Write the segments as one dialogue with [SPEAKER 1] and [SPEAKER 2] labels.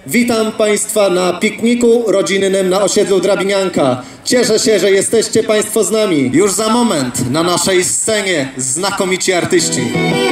[SPEAKER 1] Witam Państwa na pikniku rodzinnym na osiedlu Drabinianka. Cieszę się, że jesteście Państwo z nami. Już za moment na naszej scenie znakomici artyści.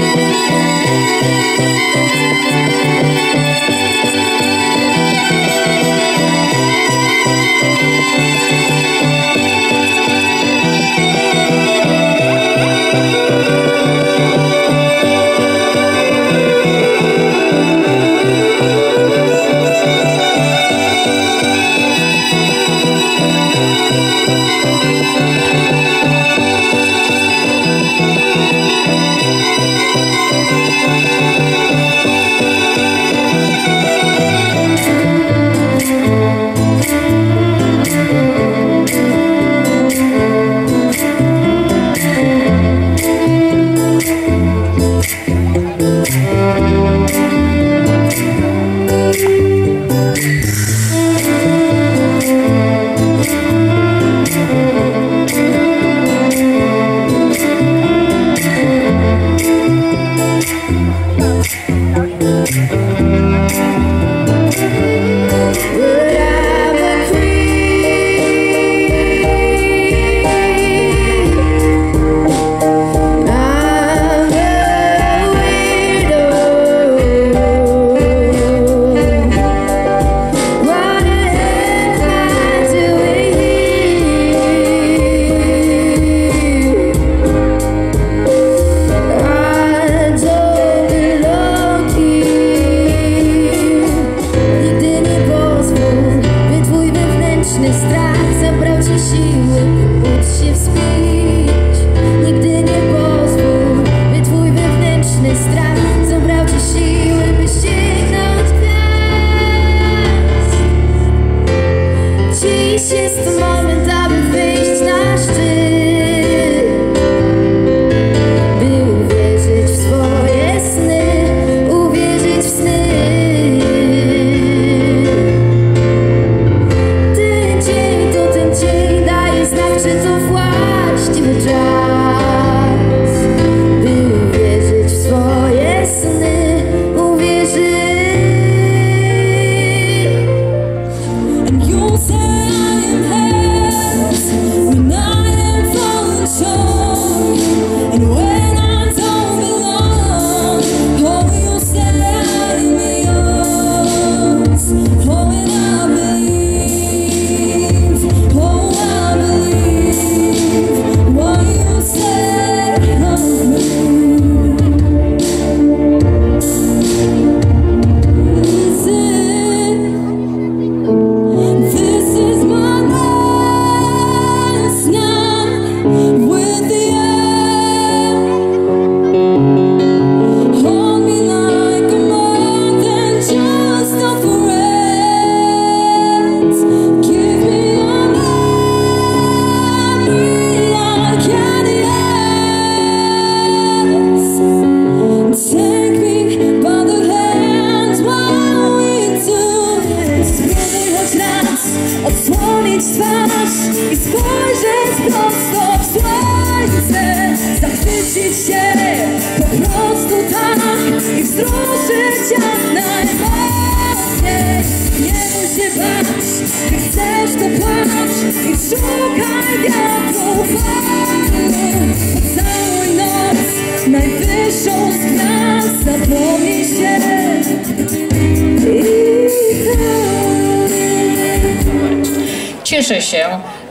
[SPEAKER 2] Cieszę się,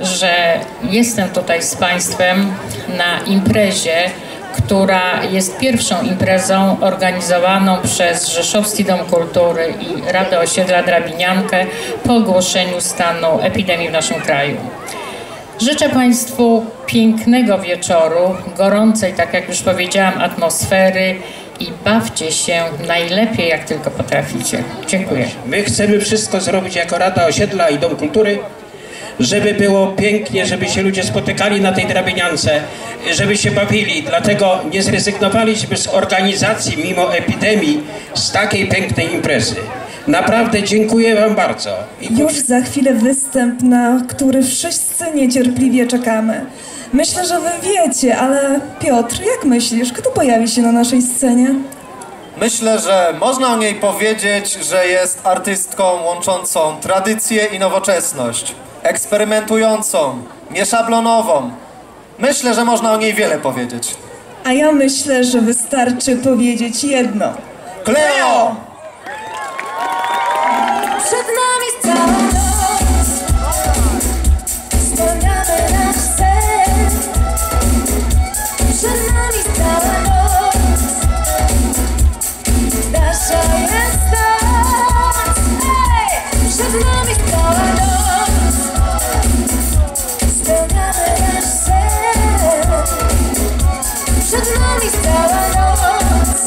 [SPEAKER 2] że jestem tutaj z Państwem na imprezie, która jest pierwszą imprezą organizowaną przez Rzeszowski Dom Kultury i Radę Osiedla Drabiniankę po ogłoszeniu stanu epidemii w naszym kraju. Życzę Państwu pięknego wieczoru, gorącej, tak jak już powiedziałam, atmosfery i bawcie się najlepiej, jak tylko potraficie. Dziękuję.
[SPEAKER 3] My chcemy wszystko zrobić jako Rada Osiedla i Dom Kultury, żeby było pięknie, żeby się ludzie spotykali na tej Drabiniance, żeby się bawili. Dlatego nie zrezygnowaliśmy z organizacji mimo epidemii z takiej pięknej imprezy. Naprawdę dziękuję Wam bardzo.
[SPEAKER 4] Już za chwilę występ, na który wszyscy niecierpliwie czekamy. Myślę, że wy wiecie, ale Piotr, jak myślisz, kto pojawi się na naszej scenie?
[SPEAKER 1] Myślę, że można o niej powiedzieć, że jest artystką łączącą tradycję i nowoczesność, eksperymentującą, nieszablonową. Myślę, że można o niej wiele powiedzieć.
[SPEAKER 4] A ja myślę, że wystarczy powiedzieć jedno.
[SPEAKER 1] Kleo!
[SPEAKER 5] Przed nami cała noc, spełniamy nasz sen. Przed nami cała noc, nasza jest noc. Hej! Przed nami cała noc, spełniamy nasz sen. Przed nami cała noc,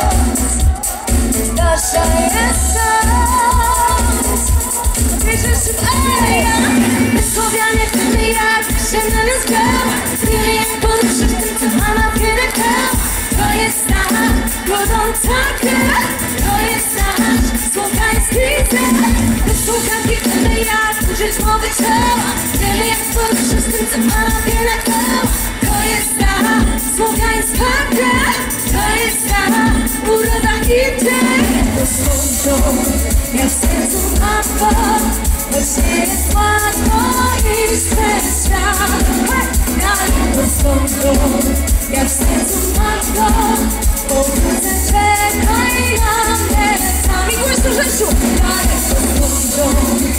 [SPEAKER 5] nasza jest noc. Wierzysz w Eja? Wysłowianie wtedy jak ziemny zgrał. Wiele jak poruszysz tym, co ma na wielkę. To jest ta godząca krew. To jest nasz słowiański zen. Wysłuchaj wtedy jak użyć mowy ciała. Wiele jak poruszysz tym, co ma na wielkę. To jest ta słowiańska krew. To jest ta uroda i dzień. To słońce, jak w sercu mapa. Właśnie jest łatwo i przez świat. To słońce, jak w sercu mapa. Powrócę, czekaj na mnie. Sami głośno rzeczu. Dalej to słońce.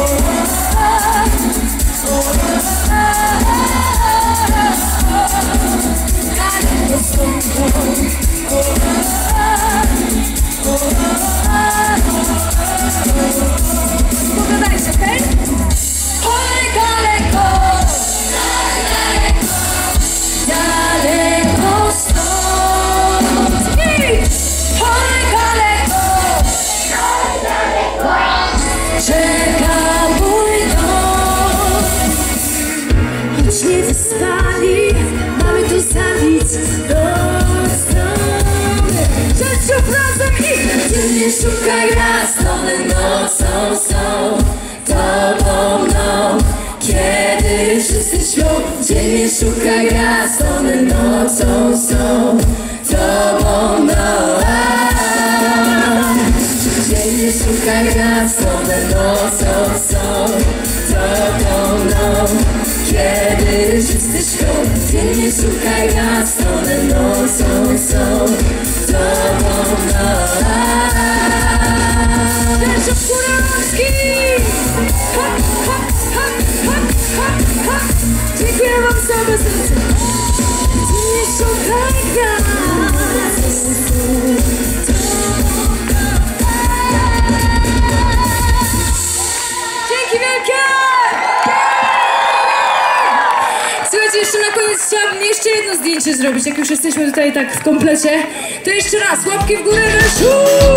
[SPEAKER 5] Pogadajcie, okej? Oj, daleko, daleko stąd. Oj, daleko, czeka mój dom. Choć nie wyspali, mamy tu zabić do strony. Czeciu razem i dziennie szukaj jasnone nocą są tobą mną. Kiedy wszyscy śpią, dziennie szukaj jasnone nocą są tobą mną. Dziennie szukaj jasnone nocą są tobą mną. Kiedy wszyscy śpią, dziennie szukaj jasnone nocą są tobą mną. Rzeczów Kurowski! Ha, ha, ha, ha, ha, ha. Dziękuję wam całe serce. Dziennie szukaj gwiazd. Dzięki wielkie! Słuchajcie, jeszcze na koniec chciałabym jeszcze jedno zdjęcie zrobić, jak już jesteśmy tutaj tak w komplecie. To jeszcze raz, łapki w górę,